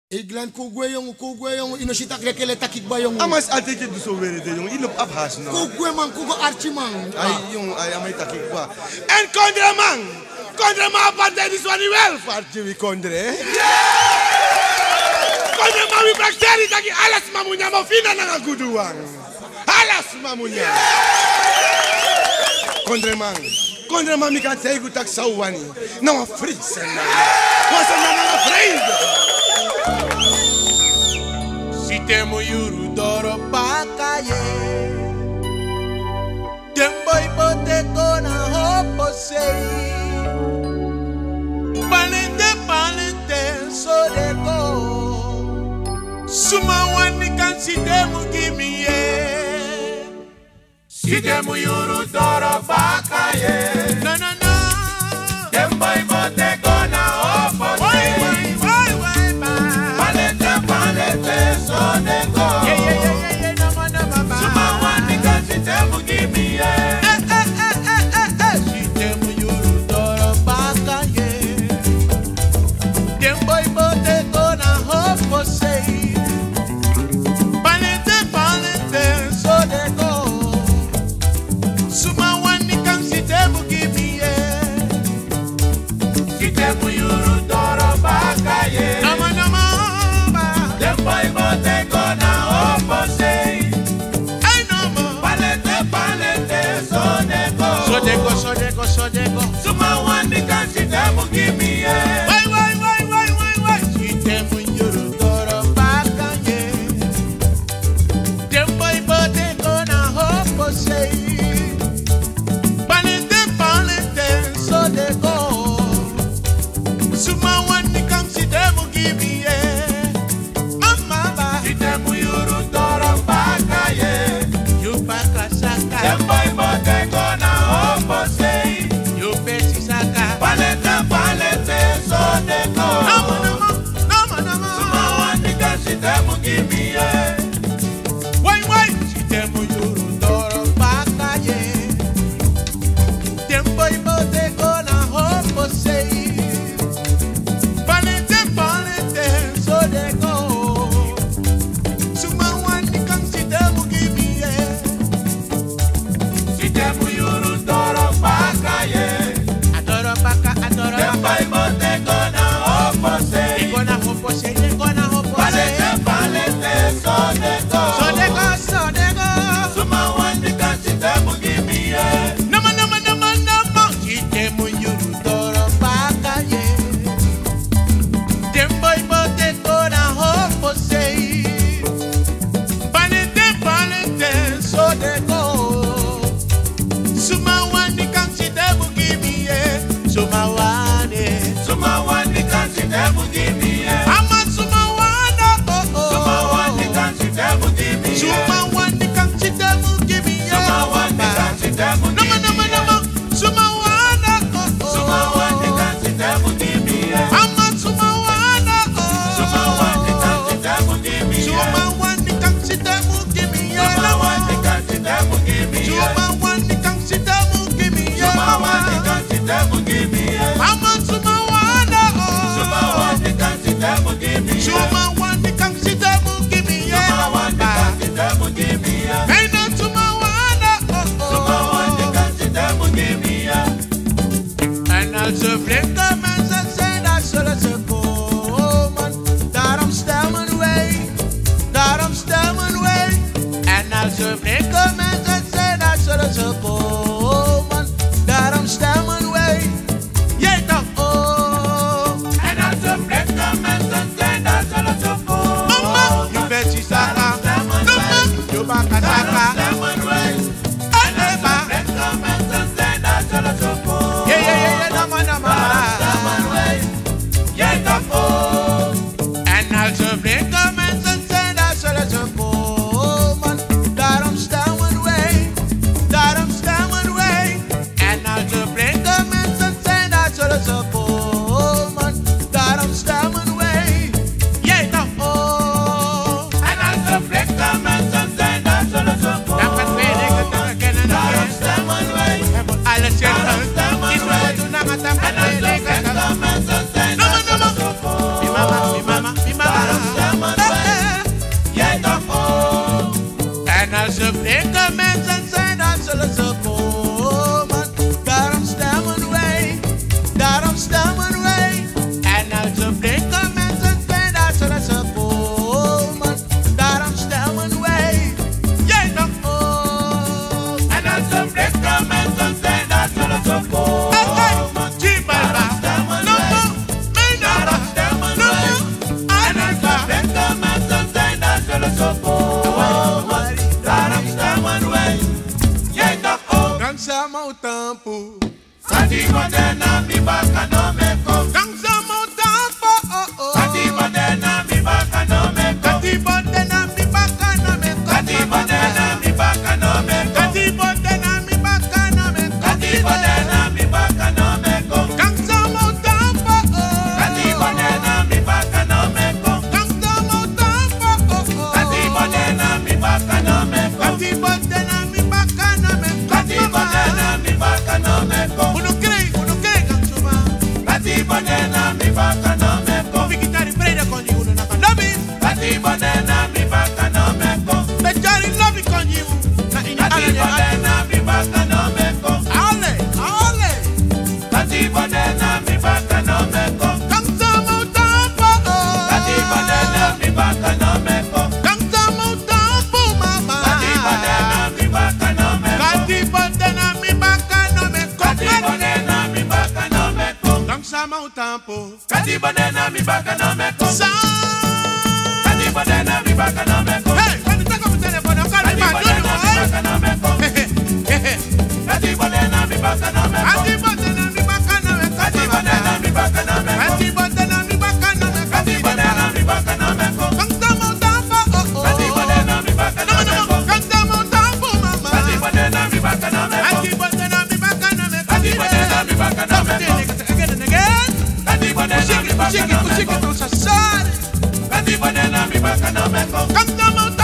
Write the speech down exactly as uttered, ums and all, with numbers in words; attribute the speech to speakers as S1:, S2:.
S1: Iglan kugwe yung kugwe yung inosita krekele takik ba yung
S2: Amas ateke du so verete yung inop abhas no.
S1: Kugwe man kugo archi man.
S2: Ay yung ay amay takik ba. En kondre man. Kondre man apante this one well parti wi kondre. Kondre man wi bakteri taki alas mamunya mo fina na guduang. Alas mamunya. Kondre man. Kondre man mi kan say gutak sawani. Na free sena. Wasa na na free.
S3: Si temo yuru doro pakaye Tembo ipote kona hopo sei Palente palente sodeko Suma wani kan si temo gimiye Si temo yuru doro pakaye No no no Tembo ipote kona hopo sei Sodeko, sodeko, Suma wani kan si temu give me yeah. Why, why, why, why, why, why? Si temu yuru toro bakanye. Tempo ipote kona hopo sei. Palente, palente, sodeko. Suma wani kan si temu give me yeah. Mama ba. Si temu yuru toro bakanye. You baka saka. Tempo ipote kona hopo sei. Give me a why why si temo yuru doro pakaye Tempo ipote kona hopo sei Palente palente sodeko Suma wani kan si temo give me a Si temo yuru doro pakaye Adoro paka adoro Tempo ipote kona hopo sei Kona hopo sei kona hopo sei Sodeko, Sodeko, Sodeko. Suma wani kan si temu give me a Nama, nama, nama, nama. Si temu yuru toro pakaye Tempo ipote kona hopo sei Palente, palente, Sodeko Suma wani kan si temu give me a Suma wani Suma wani kan si temu give me a Ama suma wana, oh, oh Suma wani kan si temu give me a Suma wani kan si temu give me a Nama, nama, nama Suma wana, oh, oh Suma wani kan si temu give me a Ama suma wana, oh Suma wani kan si temu give me a Suma wani kan si temu give me a Suma wani kan si temu give me a Suma wani kan si temu give me a Suma wani kan si temu give me a Ama suma wana, oh Suma wani kan si temu give me a Suma wani kan si temu give me a Suma wani kan si temu give me a Ain't no suma wana, oh oh Suma wani kan si temu give me a En als ze vliegen mensen zijn, dan zullen ze komen. Daarom stemmen wij, daarom stemmen wij. En als ze vliegen mensen zijn, dan zullen ze komen. Daarom stemmen wij. Jij toch ook. En als ze vliegen mensen zijn, dan zullen ze komen. Mama, je bent je saka. Mama, je baka saka. Stemmen wij. En als ze vliegen mensen zijn, dan zullen ze komen. Yeah, yeah, yeah, yeah, nama, nama. Stemmen wij. Jij toch ook. En als ze vliegen mensen zijn, dan zullen ze komen. Daarom stemmen wij. Daarom stemmen wij. En als ze vliegen mensen zijn, dan zullen ze komen. Daarom stemmen wij. Jij toch ook. En als ze vliegen mensen zijn, dan zullen ze komen. Dan gaan wij dingen te kennen. Daarom stemmen wij. We hebben alles zeggen. Iets wat we doen, dan gaan we. En als ze vliegen mensen zijn, dan zullen ze komen. Mi mama, mi mama, mi mama. Dança mau tampo.
S4: Kati modena mi baka no meko.
S3: Dança mau tampo. Oh oh.
S4: Kati modena mi baka no meko.
S3: Kati modena mi baka no meko.
S4: Kati modena mi baka no meko.
S3: Kati modena mi baka no meko.
S4: Kati modena mi baka no meko.
S3: Dança mau tampo.
S4: Kati modena mi baka no meko.
S3: Dança mau tampo.
S4: Kati modena mi baka no meko.
S3: Kati modena mi baka no meko.
S4: Kati modena mi baka no meko.
S3: Uno cree, uno cree ganchuma.
S4: Kati modena mi baka no meko.
S3: Pikitari preda konyi uno na kandabi.
S4: Kati modena mi baka no meko.
S3: Bejari lobi konyi u. Na ina
S4: Kati
S3: ale
S4: modena mi baka no meko.
S3: ale ale.
S4: Kati modena mi baka no meko.
S3: Dança mau tampo.
S4: Kati modena mi baka no meko.
S3: Dança mau tampo mama.
S4: Kati modena mi baka no meko.
S3: Kati modena mi baka no meko.
S4: Kati modena mi baka no meko.
S3: Dança mau tampo.
S4: Kati modena mi baka no meko.
S3: Sa.
S4: Kati modena mi baka no meko.
S3: Hey, when you take up the telephone, I'm calling
S4: Kati
S3: my
S4: modena mi baka no meko. Kati modena mi baka no meko.
S3: Kati modena mi baka no meko.
S4: Kati modena mi baka no meko.
S3: Kati modena mi baka no meko.
S4: Kati modena mi baka no meko.
S3: Dança mau tampo.
S4: Kati modena mi baka no meko.
S3: Dança mau tampo mama.
S4: Kati modena mi baka no meko.
S3: Kati modena mi baka no meko.
S4: Kati modena mi baka no meko.
S3: Again and again.
S4: Kati modena mi baka no meko.
S3: Chiquito, chiquito, sasari.
S4: Kati modena mi baka no meko.
S3: Dança mau